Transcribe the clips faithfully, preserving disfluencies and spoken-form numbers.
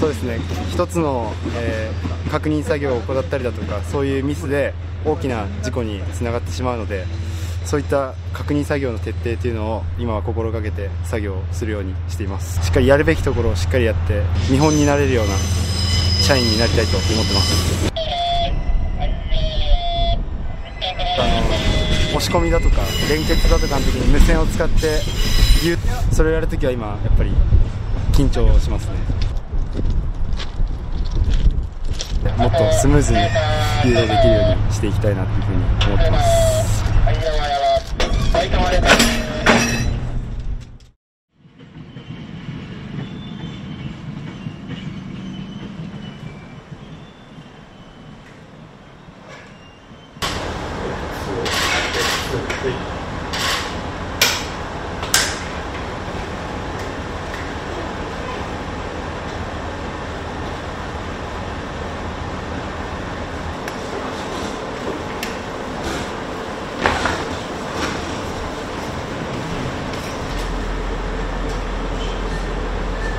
そうですね、一つの、えー、確認作業を行ったりだとか、そういうミスで大きな事故につながってしまうので、そういった確認作業の徹底というのを今は心がけて作業をするようにしています。しっかりやるべきところをしっかりやって見本になれるような社員になりたいと思ってます。あの押し込みだとか連結だとかの時に無線を使って言う、それをやるときは今やっぱり緊張しますね。もっとスムーズに誘導できるようにしていきたいなというふうに思ってます。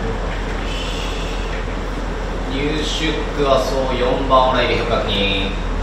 入出区はそうよんばんを来月確認。